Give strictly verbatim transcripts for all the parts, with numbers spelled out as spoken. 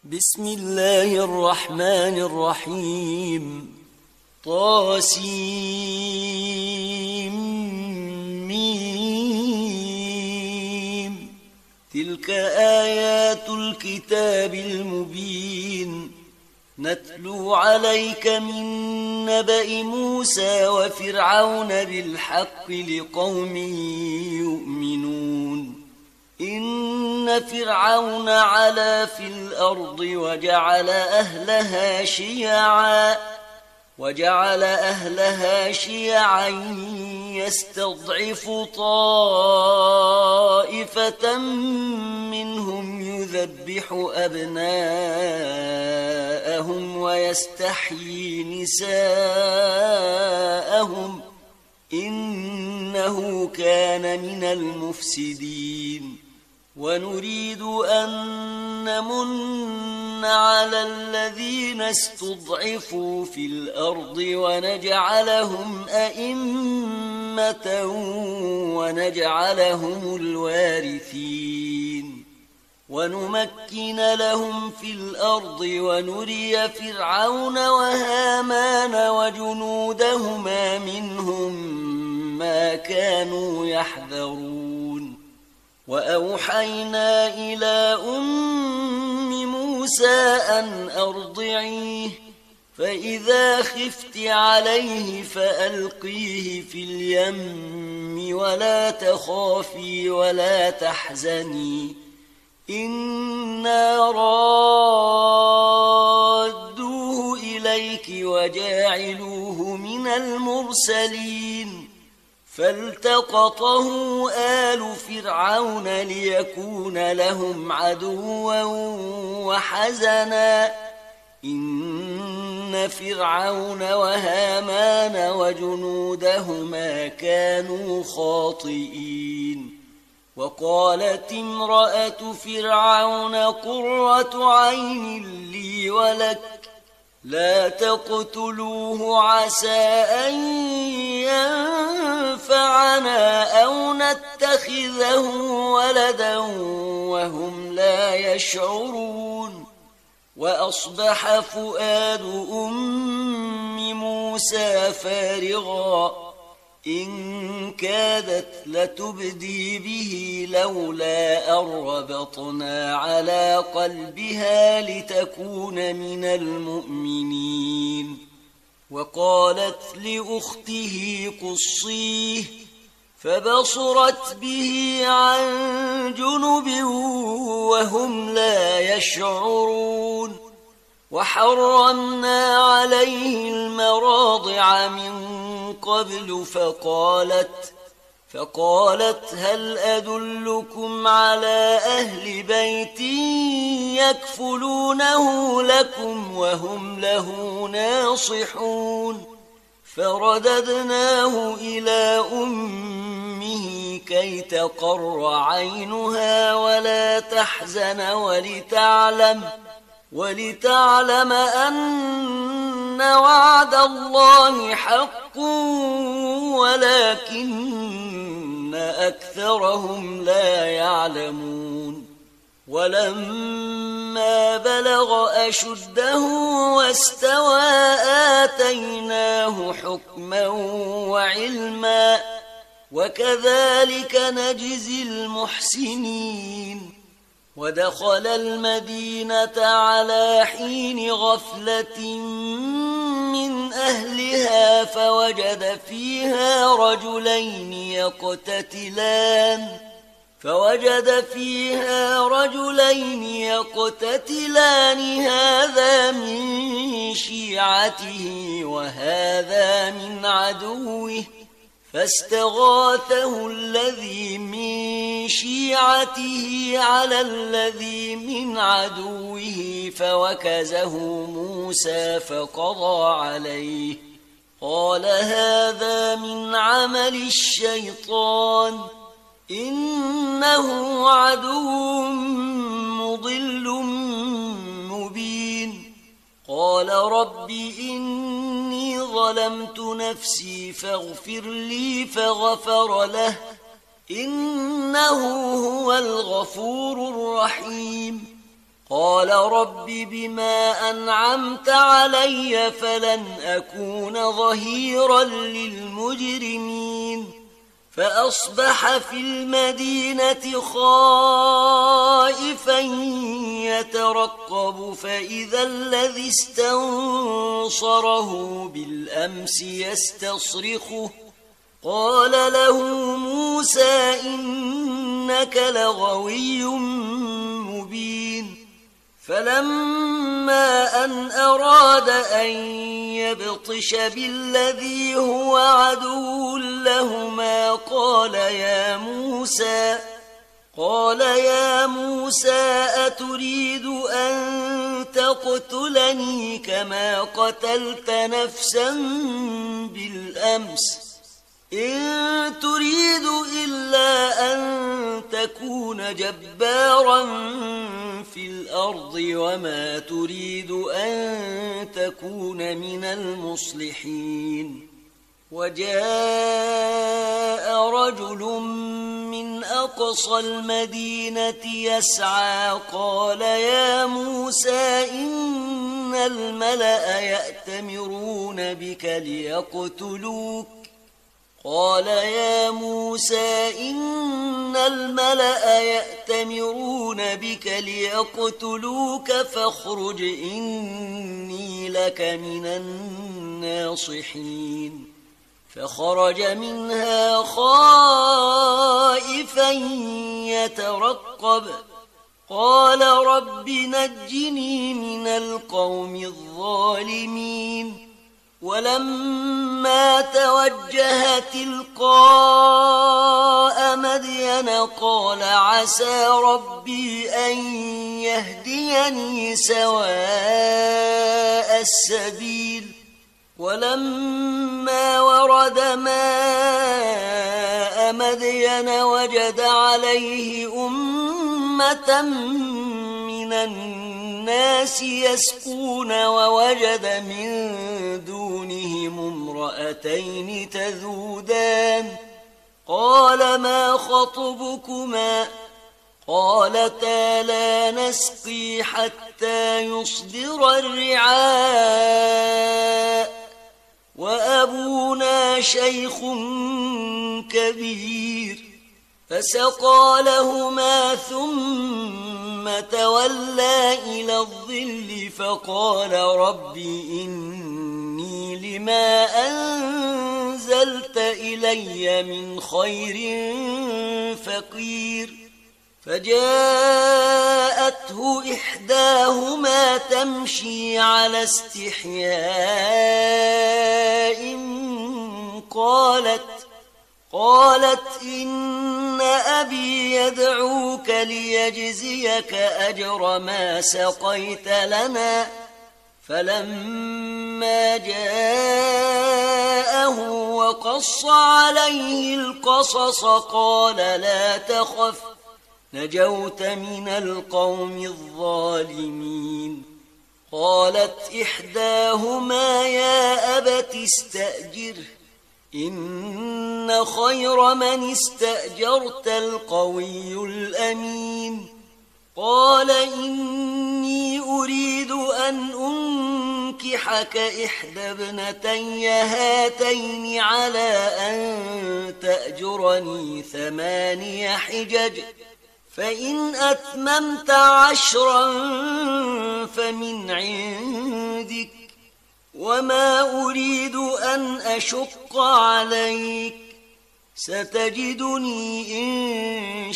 بسم الله الرحمن الرحيم. طاسيم. تلك آيات الكتاب المبين. نتلو عليك من نبأ موسى وفرعون بالحق لقوم يؤمنون. إن فرعون علا في الأرض وجعل أهلها شيعا وجعل أهلها شيعا يستضعف طائفة منهم يذبح أبناءهم ويستحيي نساءهم إنه كان من المفسدين. ونريد أن نمن على الذين استضعفوا في الأرض ونجعلهم أئمة ونجعلهم الوارثين ونمكن لهم في الأرض ونري فرعون وهامان وجنودهما منهم ما كانوا يحذرون. وأوحينا إلى أم موسى أن أرضعيه فإذا خفت عليه فألقيه في اليم ولا تخافي ولا تحزني إنا رادوه إليك وجاعلوه من المرسلين. فالتقطه آل فرعون ليكون لهم عدوا وحزنا إن فرعون وهامان وجنودهما كانوا خاطئين. وقالت امرأة فرعون قرة عين لي ولك لا تقتلوه عسى أن ينفعنا أو نتخذه ولدا وهم لا يشعرون. وأصبح فؤاد أم موسى فارغا إن كادت لتبدي به لولا أن ربطنا على قلبها لتكون من المؤمنين. وقالت لأخته قصيه فبصرت به عن جنب وهم لا يشعرون. وحرمنا عليه المراضع من قبل فقالت فقالت هل أدلكم على أهل بيت يكفلونه لكم وهم له ناصحون. فرددناه إلى أمه كي تقر عينها ولا تحزن ولتعلم ولتعلم أن وعد الله حق ولكن أكثرهم لا يعلمون. ولما بلغ أشده واستوى آتيناه حكما وعلما وكذلك نجزي المحسنين. ودخل المدينة على حين غفلة من أهلها فوجد فيها رجلين يقتتلان فوجد فيها رجلين يقتتلان هذا من شيعته وهذا من عدوه فاستغاثه الذي من شيعته على الذي من عدوه فوكزه موسى فقضى عليه قال هذا من عمل الشيطان إنه عدو مضل مبين. قال رب إني ظلمت نفسي فاغفر لي فغفر له إنه هو الغفور الرحيم. قال رب بما أنعمت علي فلن أكون ظهيرا للمجرمين فأصبح في المدينة خائفا يترقب فإذا الذي استنصره بالأمس يستصرخه قال له موسى إنك لغوي مبين فلما أن أراد أن يبطش بالذي هو عدو لهما قال يا موسى قال يا موسى أتريد أن تقتلني كما قتلت نفسا بالأمس إن تريد إلا أن تكون جبارا في الأرض وما تريد أن تكون من المصلحين وجاء رجل من أقصى المدينة يسعى قال يا موسى إن الملأ يأتمرون بك ليقتلوك قال يا موسى إن الملأ يأتمرون بك ليقتلوك فاخرج إني لك من الناصحين فخرج منها خائفا يترقب قال رب نجني من القوم الظالمين ولما توجه تلقاء مدين قال عسى ربي أن يهديني سواء السبيل ولما ورد ماء مدين وجد عليه أمة من الناس يسقون ووجد من دونهم امرأتين تذودان قال ما خطبكما قالتا لا نسقي حتى يصدر الرعاء وأبونا شيخ كبير فسقى لهما ثم تولى إلى الظل فقال رب إني لما أنزلت إلي من خير فقير فجاءته إحداهما تمشي على استحياء قالت قالت إن أبي يدعوك ليجزيك أجر ما سقيت لنا فلما جاءه وقص عليه القصص قال لا تخف نجوت من القوم الظالمين قالت إحداهما يا أبت استأجره إن خير من استأجرت القوي الأمين قال إني أريد أن أنكحك إحدى ابنتي هاتين على أن تأجرني ثماني حجج فإن أتممت عشرا فمن عندك وما أريد أن أشق عليك ستجدني إن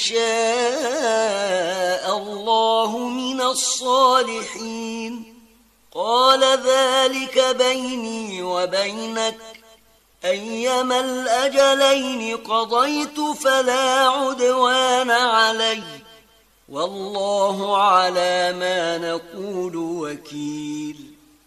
شاء الله من الصالحين قال ذلك بيني وبينك أيما الأجلين قضيت فلا عدوان علي والله على ما نقول وكيل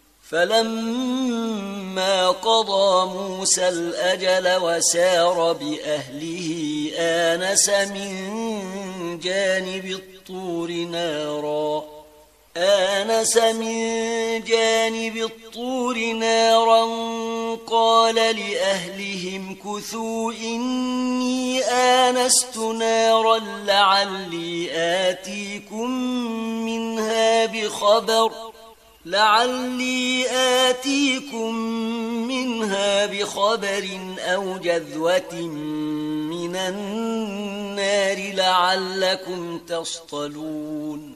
فلما قضى موسى الأجل وسار بأهله آنس من جانب الطور نارا آنس من جانب الطور نارا قال لأهلهم كثوا إني آنست نارا لعلي آتيكم منها بخبر لعلي آتيكم منها بخبر أو جذوة من النار لعلكم تصطلون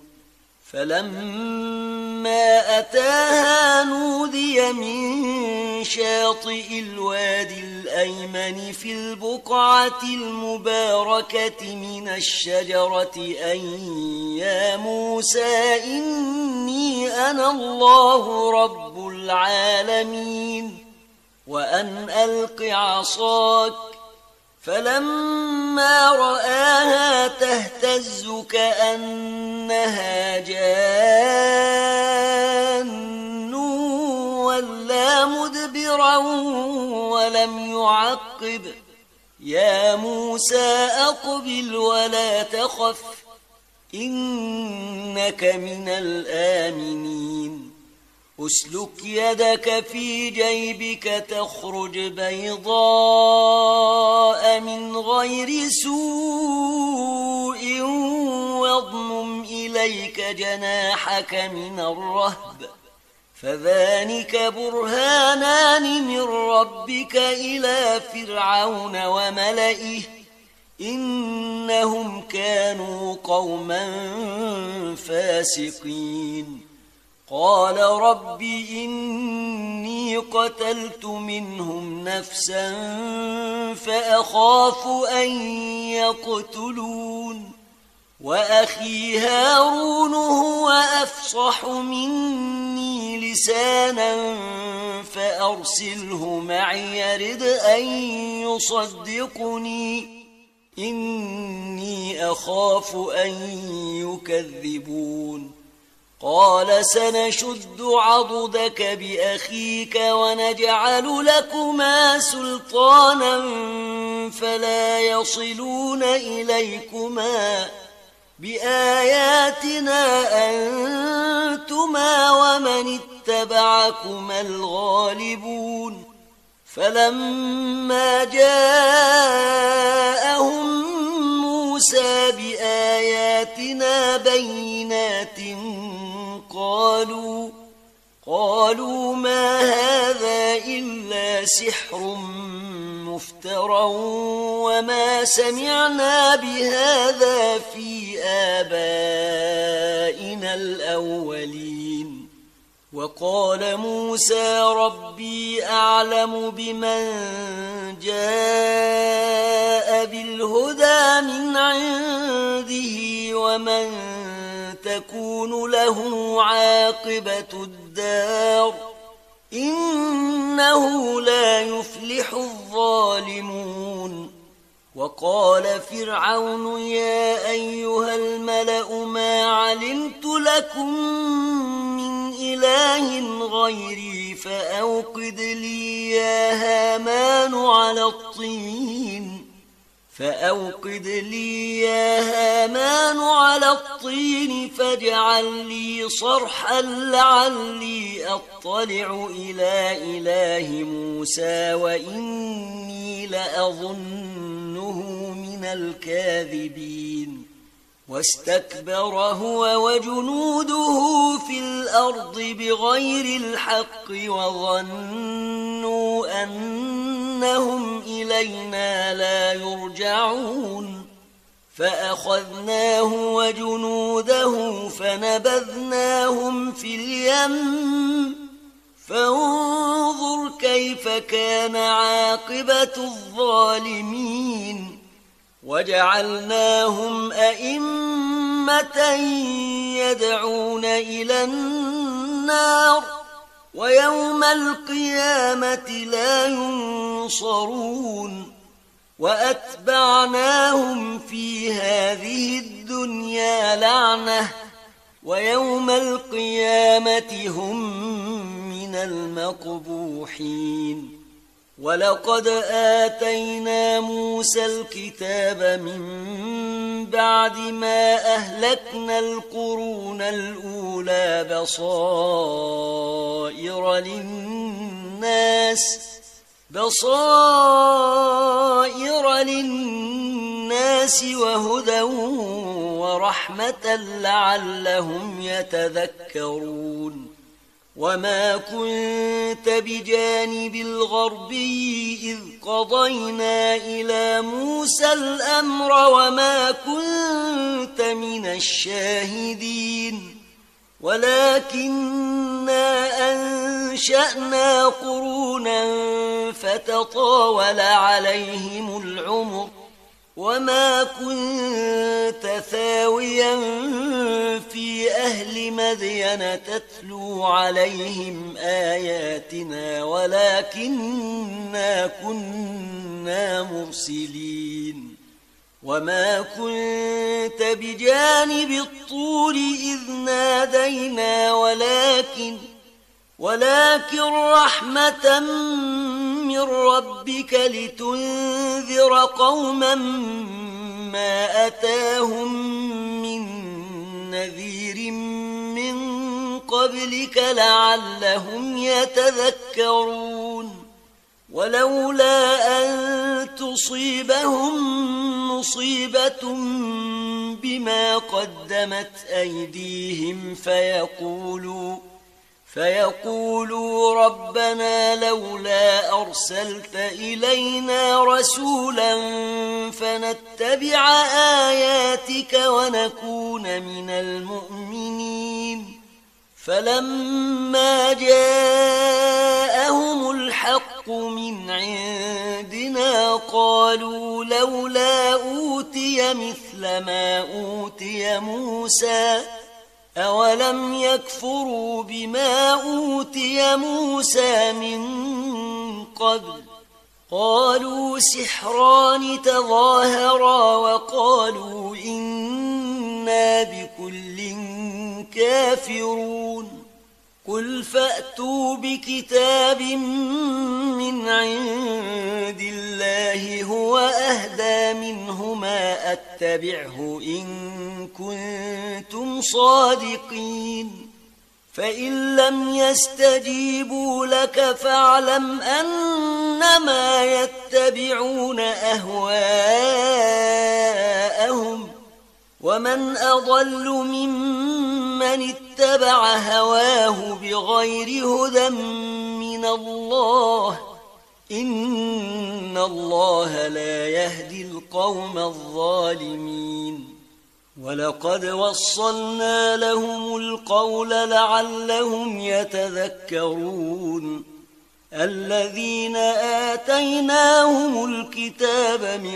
فلما أتاها نودي من شاطئ الوادي الأيمن في البقعة المباركة من الشجرة أن يا موسى إني أنا الله رب العالمين وأن ألق عصاك فلما رآها تهتز كأنها جان ولا مدبرا ولم يعقب يا موسى أقبل ولا تخف إنك من الآمنين أسلك يدك في جيبك تخرج بيضاء من غير سوء واضمم إليك جناحك من الرهب فذلك برهانان من ربك إلى فرعون وملئه إنهم كانوا قوما فاسقين قال رب إني قتلت منهم نفسا فأخاف أن يقتلون وأخي هارون هو أفصح مني لسانا فأرسله معي يرد أن يصدقني إني أخاف أن يكذبون قال سنشد عضدك بأخيك ونجعل لكما سلطانا فلا يصلون إليكما بآياتنا أنتما ومن اتبعكما الغالبون فلما جاءهم موسى بآياتنا بينات قالوا قالوا ما هذا إلا سحر مفترى وما سمعنا بهذا في آبائنا الأولين وقال موسى ربي أعلم بمن جاء بالهدى من عنده ومن تكون له عاقبة الدار إنه لا يفلح الظالمون وقال فرعون يا أيها الملأ ما علمت لكم من إله غيري فأوقد لي يا هامان على الطين فأوقد لي يا هامان على الطين فاجعل لي صرحا لعلي أطلع إلى إله موسى وإني لأظنه من الكاذبين واستكبر هو وجنوده في الأرض بغير الحق وظنوا أنهم إلينا لا يرجعون فأخذناه وجنوده فنبذناهم في اليم فانظر كيف كان عاقبة الظالمين وجعلناهم أئمة يدعون إلى النار ويوم القيامة لا ينصرون وأتبعناهم في هذه الدنيا لعنة ويوم القيامة هم من المقبوحين ولقد آتينا موسى الكتاب من بعد ما أهلكنا القرون الأولى بصائر للناس بصائر للناس وهدى ورحمة لعلهم يتذكرون وما كنت بجانب الغربي إذ قضينا إلى موسى الأمر وما كنت من الشاهدين ولكننا أنشأنا قرونا فتطاول عليهم العمر وما كنت ثاويا في أهل مدين تتلو عليهم آياتنا ولكننا كنا مرسلين وما كنت بجانب الطور إذ نادينا ولكن ولكن رحمة من ربك لتنذر قوما ما أتاهم من نذير من قبلك لعلهم يتذكرون ولولا أن تصيبهم مصيبة بما قدمت أيديهم فيقولوا فيقولوا ربنا لولا أرسلت إلينا رسولا فنتبع آياتك ونكون من المؤمنين فلما جاءهم الحق من عندنا قالوا لولا أوتي مثل ما أوتي موسى أولم يكفروا بما أوتي موسى من قبل قالوا سحران تظاهرا وقالوا إنا بكل كافرون قل فأتوا بكتاب من عند الله هو أهدى منهما أتبعه إن كنتم صادقين فإن لم يستجيبوا لك فاعلم أنما يتبعون أهواءهم ومن أضل ممن اتبع هواه بغير هدى من الله إن الله لا يهدي القوم الظالمين ولقد وصلنا لهم القول لعلهم يتذكرون الذين آتيناهم الكتاب من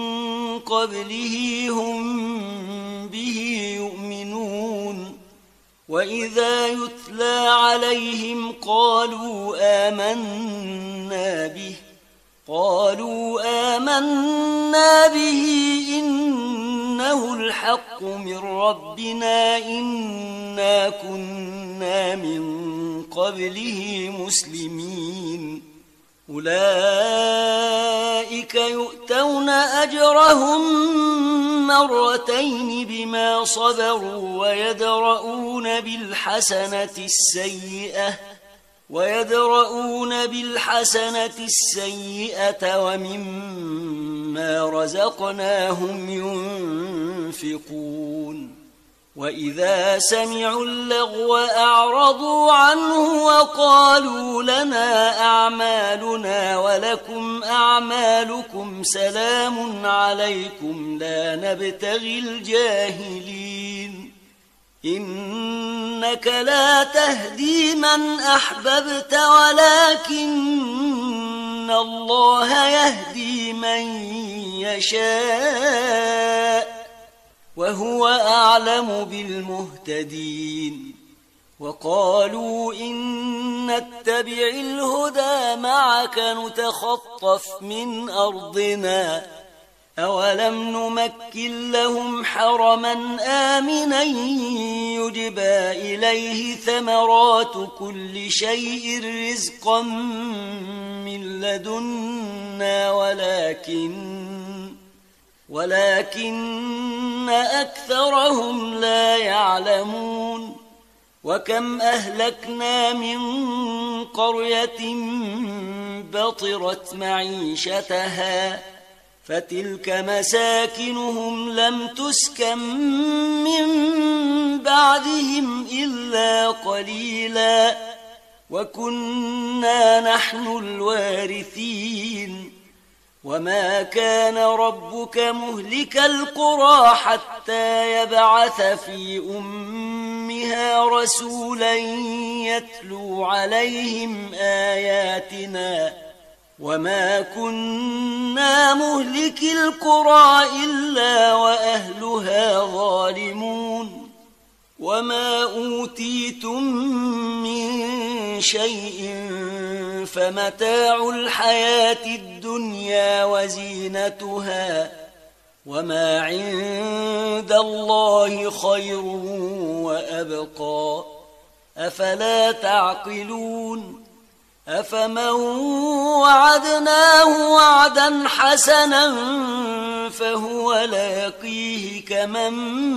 قبله هم به يؤمنون وإذا يتلى عليهم قالوا آمنا به قالوا آمنا به إنه الحق من ربنا إنا كنا من قبله مسلمين أولئك يؤتون أجرهم مرتين بما صبروا ويدرؤون بالحسنة السيئة ويدرؤون بالحسنة السيئة ومما رزقناهم ينفقون وإذا سمعوا اللغو أعرضوا عنه وقالوا لنا أعمالنا ولكم أعمالكم سلام عليكم لا نبتغي الجاهلين إنك لا تهدي من أحببت ولكن الله يهدي من يشاء وهو أعلم بالمهتدين وقالوا إن نتبع الهدى معك نتخطف من أرضنا أولم نمكن لهم حرما آمنا يجبى إليه ثمرات كل شيء رزقا من لدنا ولكن ولكن أكثرهم لا يعلمون وكم أهلكنا من قرية بطرت معيشتها فتلك مساكنهم لم تسكن من بعدهم إلا قليلا وكنا نحن الوارثين وما كان ربك مهلك القرى حتى يبعث في أمها رسولا يتلو عليهم آياتنا وما كنا مهلك القرى إلا وأهلها ظالمون وما أوتيتم من شيء فمتاع الحياة الدنيا وزينتها وما عند الله خير وأبقى أفلا تعقلون أفمن وعدناه وعدا حسنا فهو لاقيه كمن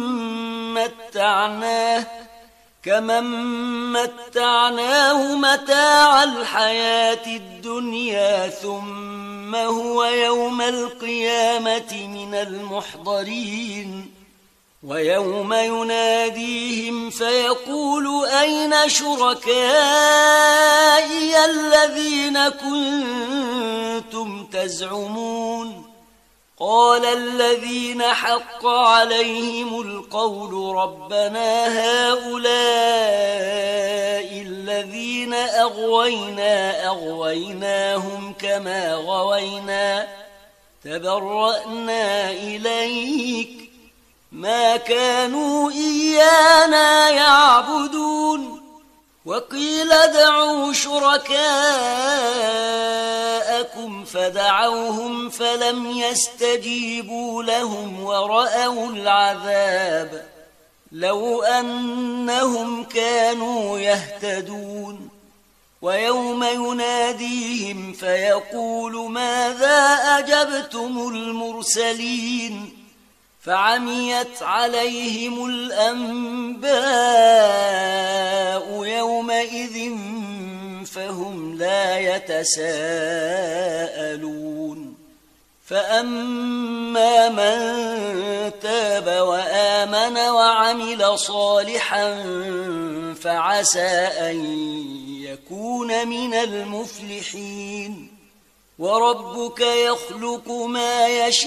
متعناه كمن متعناه متاع الحياة الدنيا ثم هو يوم القيامة من المحضرين ويوم يناديهم فيقول أين شركائي الذين كنتم تزعمون قال الذين حق عليهم القول ربنا هؤلاء الذين أغوينا أغويناهم كما غوينا تبرأنا إليك ما كانوا إيانا يعبدون وقيل ادعوا شركاءكم فدعوهم فلم يستجيبوا لهم ورأوا العذاب لو أنهم كانوا يهتدون ويوم يناديهم فيقول ماذا أجبتم المرسلين فعميت عليهم الأنباء يومئذ فهم لا يتساءلون فأما من تاب وآمن وعمل صالحا فعسى أن يكون من المفلحين وربك يخلق ما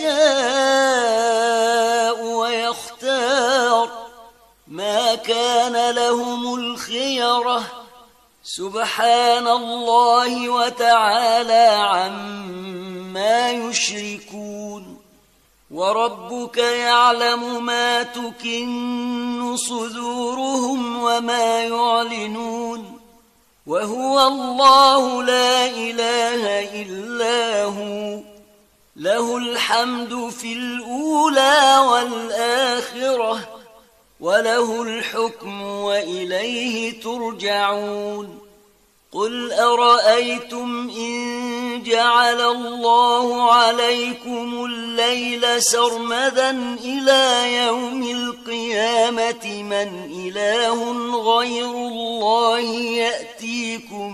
يشاء ويختار ما كان لهم الخيرة سبحان الله وتعالى عما يشركون وربك يعلم ما تكن صدورهم وما يعلنون وهو الله لا إله إلا هو له الحمد في الأولى والآخرة وله الحكم وإليه ترجعون قل أرأيتم إن جعل الله عليكم الليل سرمدا إلى يوم القيامة من إله غير الله يأتيكم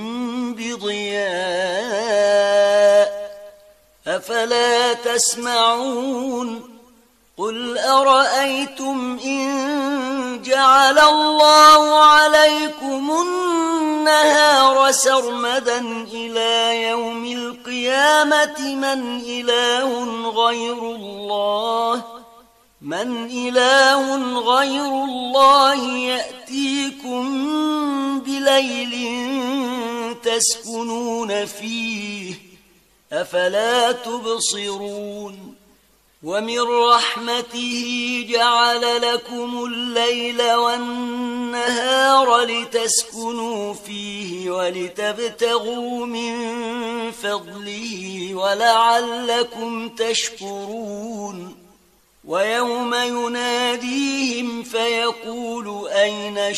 بضياء أفلا تسمعون قل أرأيتم إن جعل الله عليكم النهار سرمدا إلى يوم القيامة من إله غير الله من إله غير الله يأتيكم بليل تسكنون فيه أفلا تبصرون ومن رحمته جعل لكم الليل والنهار لتسكنوا فيه ولتبتغوا من فضله ولعلكم تشكرون ويوم يناديهم فيقول أين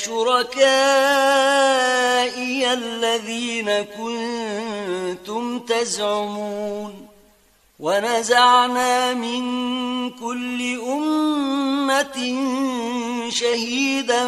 شركائي الذين كنتم تزعمون ونزعنا من كل أمة شهيدا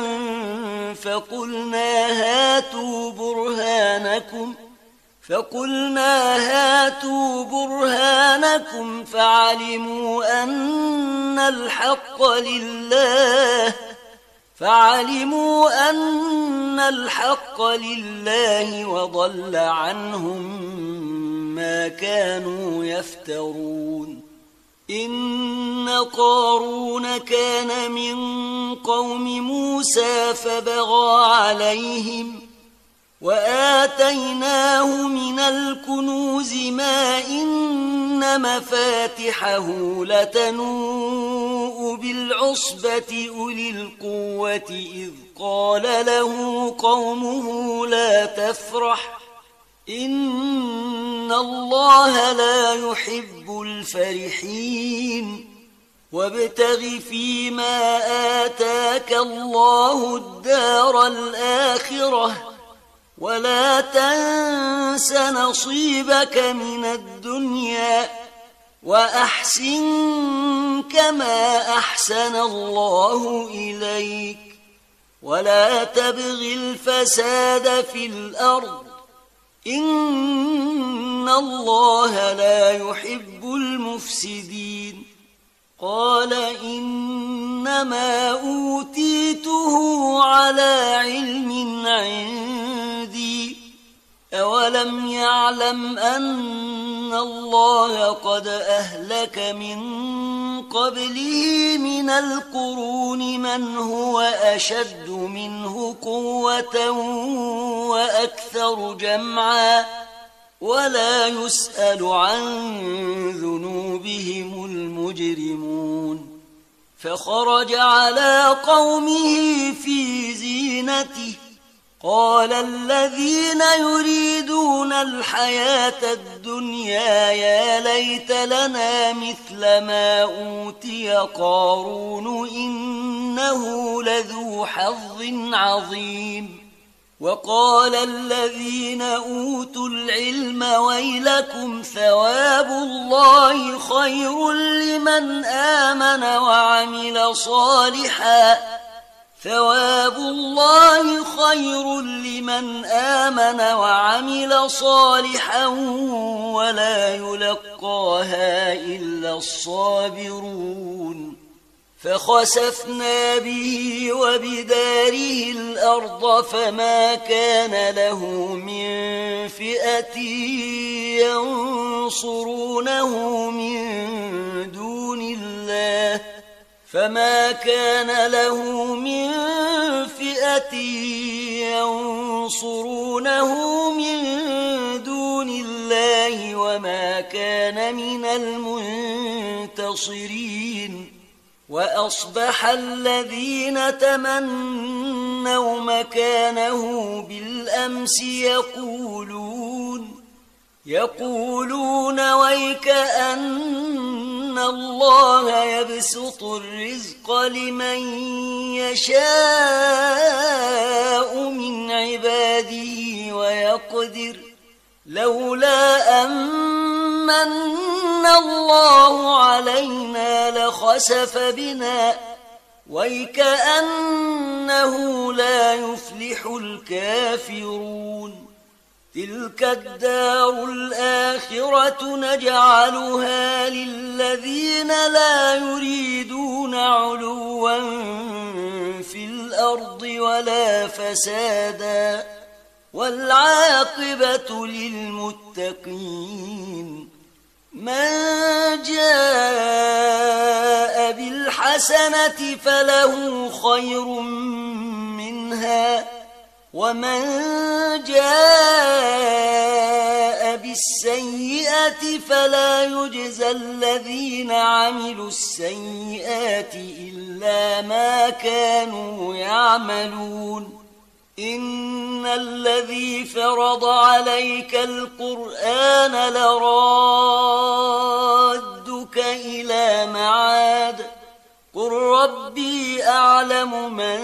فقلنا هاتوا برهانكم فقلنا هاتوا برهانكم فعلموا أن الحق لله فعلموا أن الحق لله وضل عنهم ما كانوا يفترون إن قارون كان من قوم موسى فبغى عليهم وآتيناه من الكنوز ما إن مفاتحه لتنوء بالعصبة أولي القوة إذ قال له قومه لا تفرح إن الله لا يحب الفرحين وابتغ فيما آتاك الله الدار الآخرة ولا تنس نصيبك من الدنيا وأحسن كما أحسن الله إليك ولا تبغ الفساد في الأرض إن الله لا يحب المفسدين قال إنما أوتيته على علم عندي أولم يعلم أن الله قد أهلك من قبله من القرون من هو أشد منه قوة وأكثر جمعا ولا يسأل عن ذنوبهم المجرمون فخرج على قومه في زينته قال الذين يريدون الحياة الدنيا يا ليت لنا مثل ما أوتي قارون إنه لذو حظ عظيم وقال الذين أوتوا العلم ويلكم ثواب الله خير لمن آمن وعمل صالحا ثواب الله خير لمن آمن وعمل صالحا ولا يلقاها إلا الصابرون فخسفنا به وبداره الأرض فما كان له من فئة ينصرونه من دون الله فما كان له من فئة ينصرونه من دون الله وما كان من المنتصرين وأصبح الذين تمنوا مكانه بالأمس يقولون يقولون ويكأن الله يبسط الرزق لمن يشاء من عباده ويقدر لولا أمن الله علينا لخسف بنا ويكأنه لا يفلح الكافرون تلك الدار الآخرة نجعلها للذين لا يريدون علوا في الأرض ولا فسادا والعاقبة للمتقين من جاء بالحسنة فله خير منها ومن جاء بالسيئة فلا يجزى الذين عملوا السيئات إلا ما كانوا يعملون إن الذي فرض عليك القرآن لرادك إلى معاد قل ربي أعلم من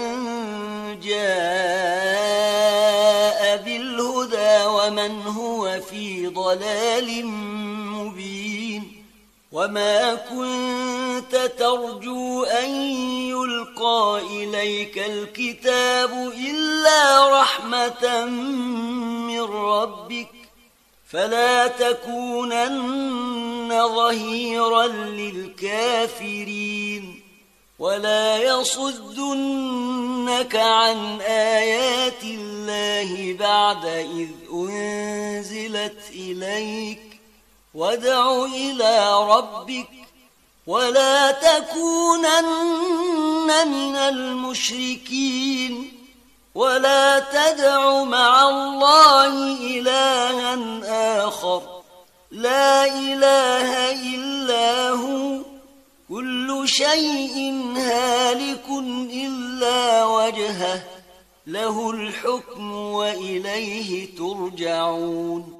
جاء بالهدى ومن هو في ضلال مبين وما كنت ترجو أن يلقى إليك الكتاب إلا رحمة من ربك فلا تكونن ظهيرا للكافرين ولا يصدنك عن آيات الله بعد إذ أنزلت إليك وادع إلى ربك ولا تكونن من المشركين ولا تدع مع الله إلها آخر لا إله إلا هو كل شيء هالك إلا وجهه له الحكم وإليه ترجعون